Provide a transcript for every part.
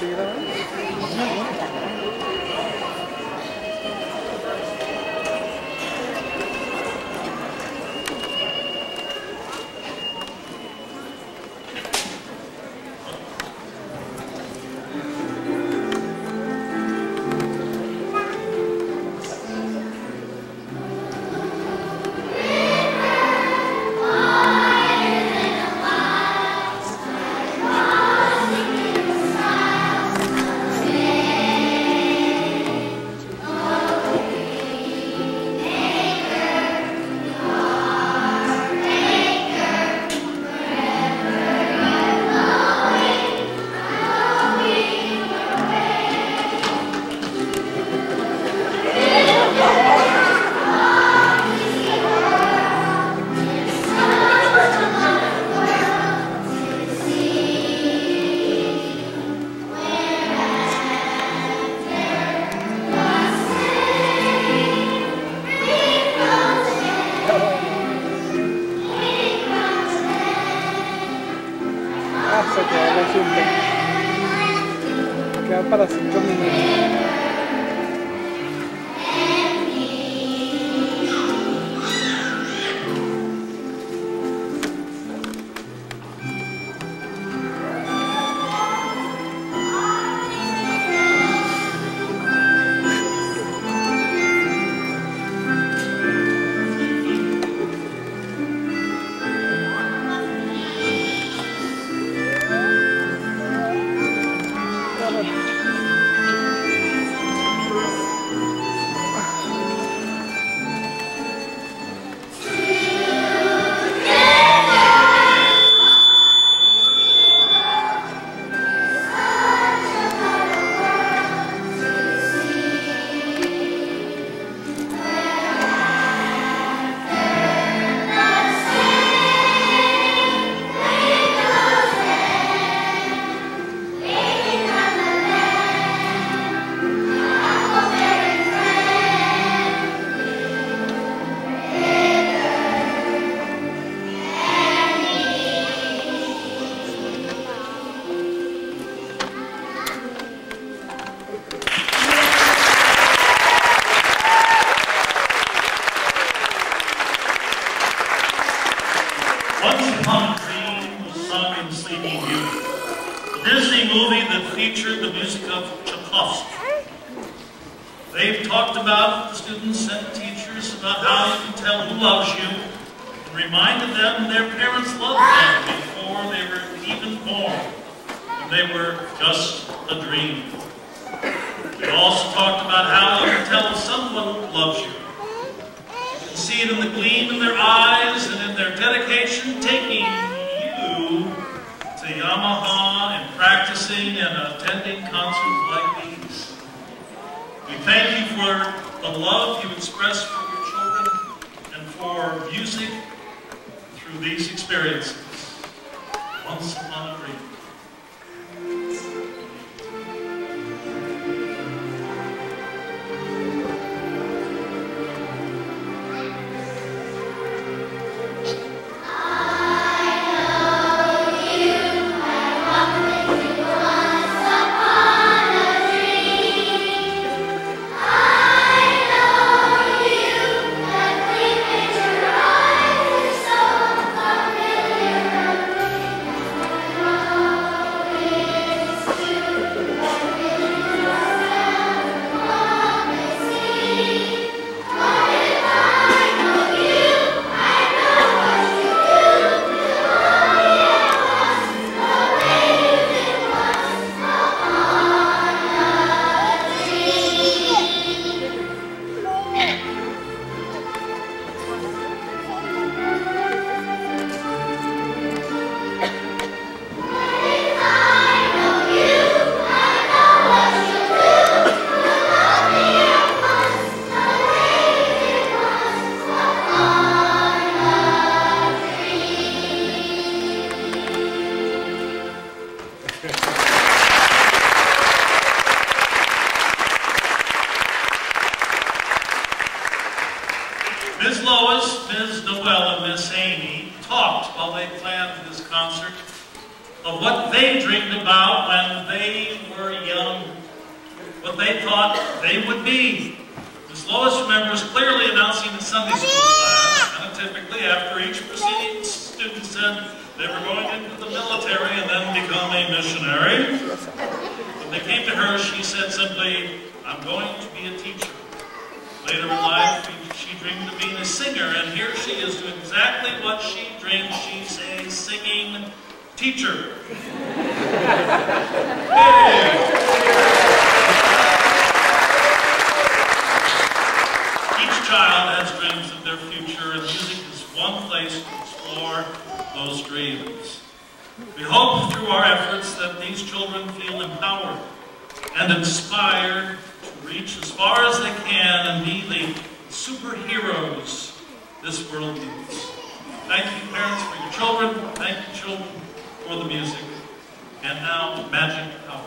Queda para 5 minutos. featured the music of Tchaikovsky. They've talked about, the students and the teachers, about how you can tell who loves you, and reminded them their parents loved them before they were even born, and they were just a dream. We also talked about how you can tell someone loves you. You can see it in the gleam in their eyes and in their dedication, taking you to Yamaha and practicing and attending concerts like these. We thank you for the love you express for your children and for music through these experiences. Once upon a dream. Ms. Lois, Ms. Noel, and Ms. Amy talked while they planned this concert, of what they dreamed about when they were young, what they thought they would be. Miss Lois remembers clearly announcing the Sunday school class, and typically after each proceeding, students said they were going into the military and then become a missionary. When they came to her, she said simply, "I'm going to be a teacher." Later in life, she dreamed of being a singer, and here she is doing exactly what she dreamed. She's a singing teacher. Hey. Each child has dreams of their future, and music is one place to explore those dreams. We hope through our efforts that these children feel empowered and inspired to reach as far as they can and be the superheroes this world needs. Thank you, parents, for your children. Thank you, children, for the music. And now, Magic Hour.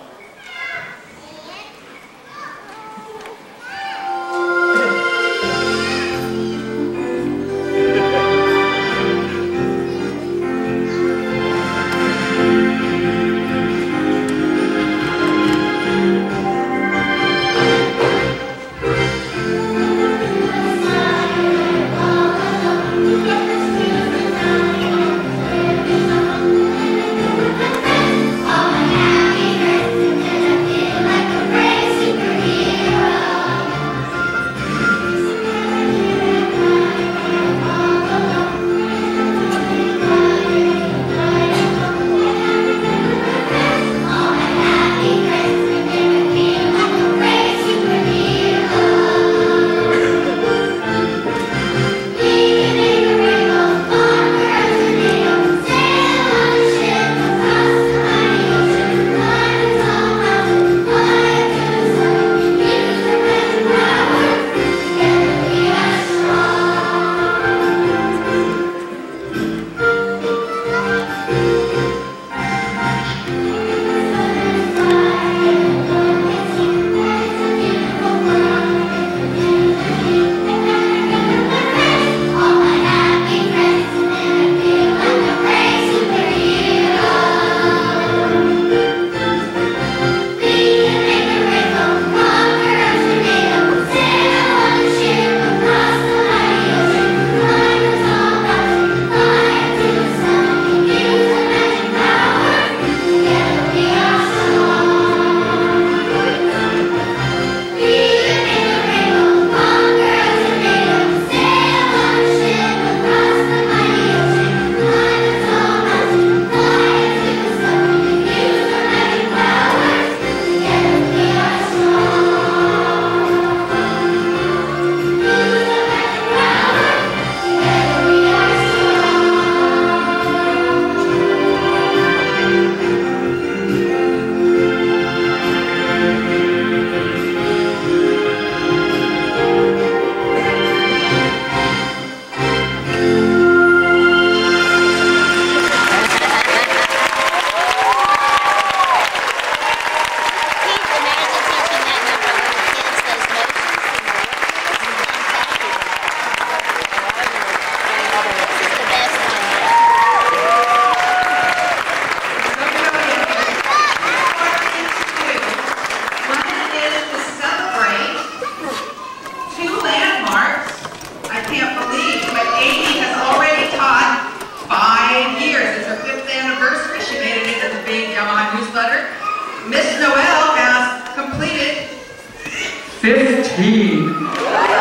Miss Noel has completed 15.